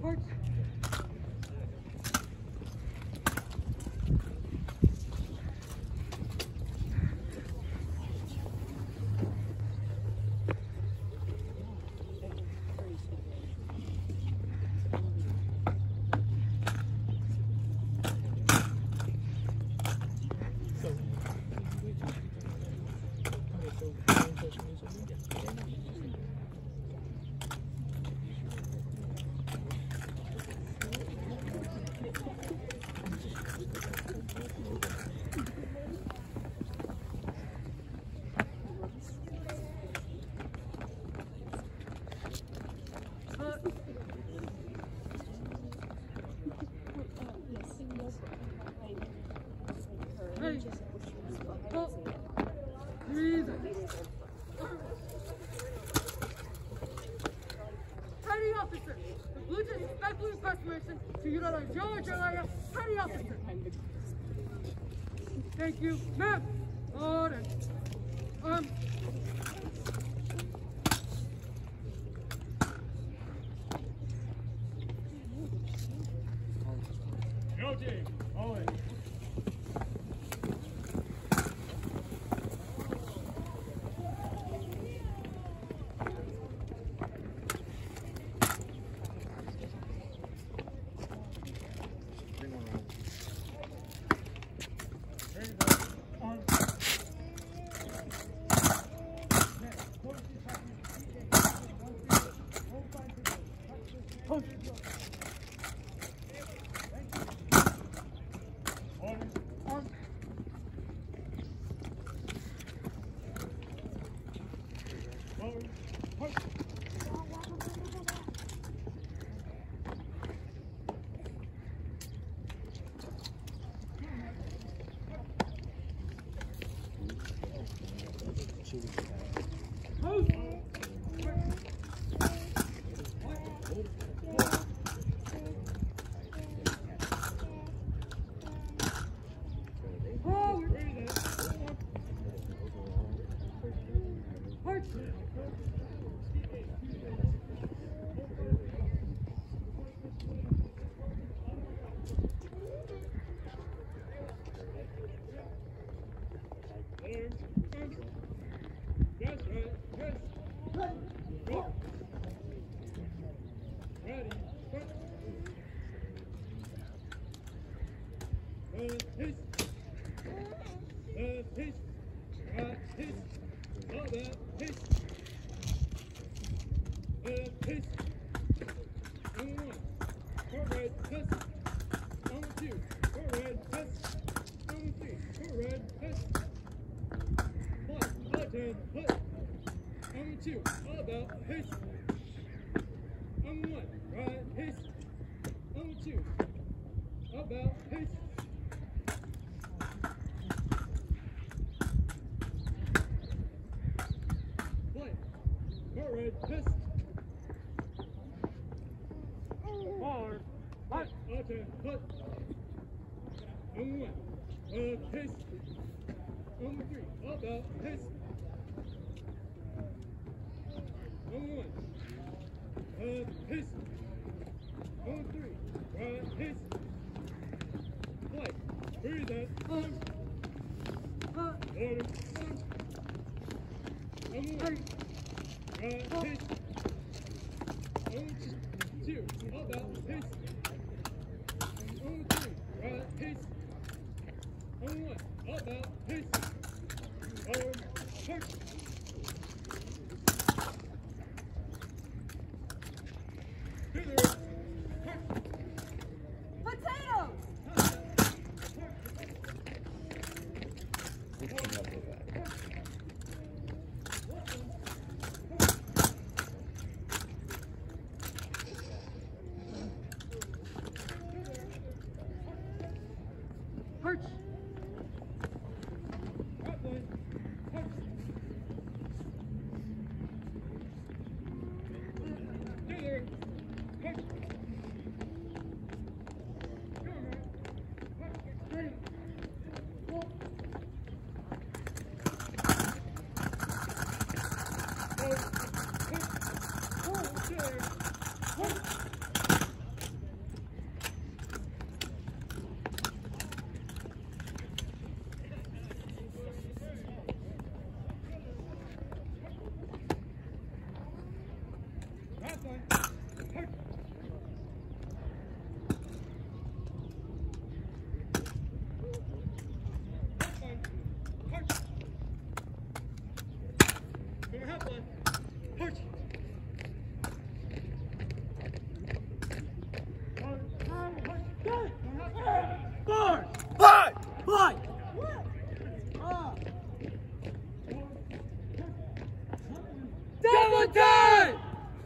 Thank you, ma'am. Order. Go team, all in. Two, about his. On one, right his. On two, about his. Play, forward, his. Forward, hut, okay, hut. On one, his. On three, about his. On one, his. On three, right, his. Play, breathe out, order, on one, right, his. On two, about his. On three, right, his. On one, about his. Push. Double time!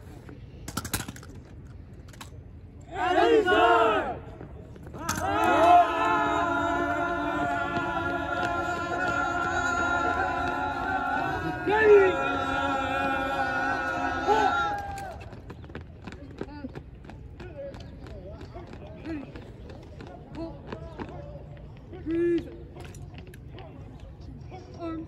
Breathe. Arms.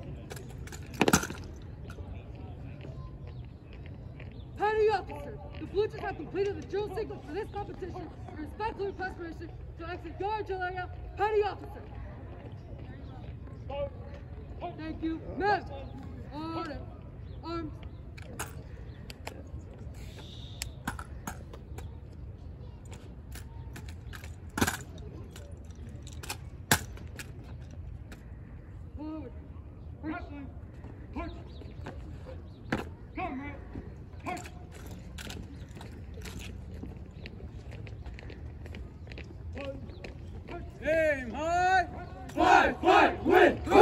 Petty officer, the Blue Jays have completed the drill sequence for this competition. We respectfully request permission to exit your drill area. Petty officer. Thank you. Men. Order. Arms. Forward. Wrestling. Punch. Come, man. Punch. Aim high. Fight, win.